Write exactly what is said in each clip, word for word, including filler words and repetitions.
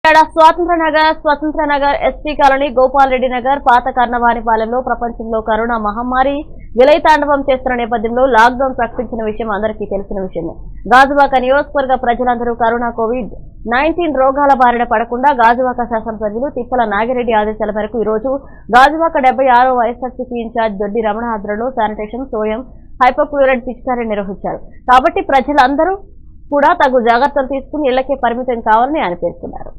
విజయవాడ స్వాతంత్ర నగర్ Swatantra Nagar ST colony Gopal Reddy Nagar పాత కర్ణవాణిపాలెంలో ప్రపంచంలో కరోనా మహమ్మారి విలయతాండవం చేస్తున్న నేపథ్యంలో లాక్డౌన్ ప్రకటించిన విషయం అందరికీ తెలిసిన విషయమే. గాజువాక నియోజకవర్గ ప్రజలందరూ కరోనా కోవిడ్ నైన్టీన్ రోగాల బారిన పడకుండా గాజువాక శాసనసభ్యులు తిప్పల నాగిరెడ్డి ఆదేశాల మేరకు ఈ రోజు గాజువాక డెబ్బై ఆరో వైఎస్ఆర్సీపీ ఇన్ఛార్జ్ దొడ్డి రమణ ఆధ్వర్యంలో శానిటేషన్ సోయం హైపోక్లోరైడ్ పిచికారీ నిర్వహించారు. కాబట్టి ప్రజలందరూ కూడా తగు జాగ్రత్తలు తీసుకుని ఇళ్లకే పరిమితం కావాలని ఆయన పేర్కొన్నారు.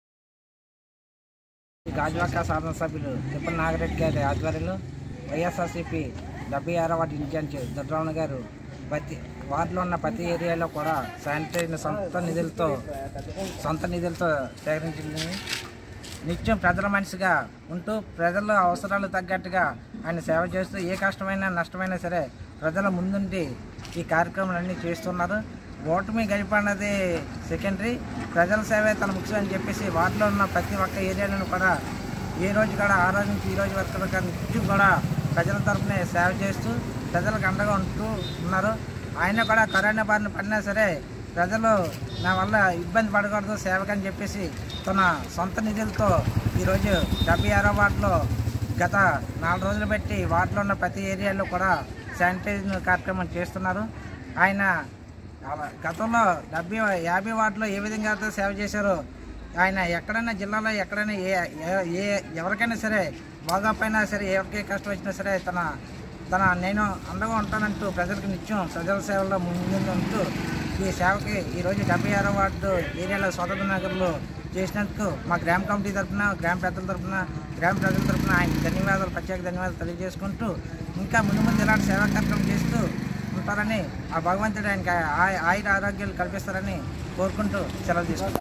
గాజువాక శాసనసభ్యులు తిప్పల నాగిరెడ్డి గారి ఆధ్వర్యంలో వైఎస్ఆర్సీపీ డెబ్బై ఆరో వార్డు ఇన్ఛార్జ్ దొడ్రమణ గారు ప్రతి వార్డులో ఉన్న ప్రతి ఏరియాలో కూడా శానిటైజర్ సొంత నిధులతో సొంత నిధులతో సేకరించింది. నిత్యం ప్రజల మనిషిగా ఉంటూ ప్రజల అవసరాలు తగ్గట్టుగా ఆయన సేవ చేస్తూ ఏ కష్టమైనా నష్టమైనా సరే ప్రజల ముందుండి ఈ కార్యక్రమాలన్నీ చేస్తున్నారు. ఓటమి గడిపన్నది సెకండరీ, ప్రజల సేవే తన ముఖ్యం అని చెప్పేసి వార్డులో ఉన్న ప్రతి ఒక్క ఏరియాలను కూడా ఏ రోజు కూడా ఆ రోజు నుంచి ఈ రోజు వరకు నిత్యం కూడా ప్రజల తరఫునే సేవ చేస్తూ ప్రజలకు అండగా ఉంటూ ఉన్నారు. ఆయన కూడా కరోనా బారిన పడినా సరే ప్రజలు నా వల్ల ఇబ్బంది పడకూడదు సేవకని చెప్పేసి తన సొంత నిధులతో ఈరోజు డెబ్బై ఆరో వార్డులో గత నాలుగు రోజులు పెట్టి వార్డులో ఉన్న ప్రతి ఏరియాలో కూడా శానిటైజర్ కార్యక్రమం చేస్తున్నారు. ఆయన గతంలో డెబ్బై యాభై వార్డులో ఏ విధంగా అయితే సేవ చేశారో ఆయన ఎక్కడైనా జిల్లాలో ఎక్కడైనా ఏ ఏ ఎవరికైనా సరే బాగోపోయినా సరే ఎవరికి కష్టం వచ్చినా సరే తన తన నేను అండగా ఉంటానంటూ ప్రజలకు నిత్యం ప్రజల సేవల్లో ముందుంటూ ఈ సేవకి ఈరోజు డెబ్బై ఆరో వార్డు ఏరియాలో స్వాతంత్ర నగర్లో చేసినందుకు మా గ్రామ కమిటీ తరఫున గ్రామ పెద్దల తరఫున గ్రామ ప్రజల తరఫున ఆయన ధన్యవాదాలు ప్రత్యేక ధన్యవాదాలు తెలియజేసుకుంటూ ఇంకా ముందు ముందు ఇలాంటి సేవా కార్యక్రమం చేస్తూ ఉంటారని ఆ భగవంతుడు ఆయనకి ఆయుర ఆరోగ్యాలు కల్పిస్తారని కోరుకుంటూ సెలవు తీసుకుంటారు.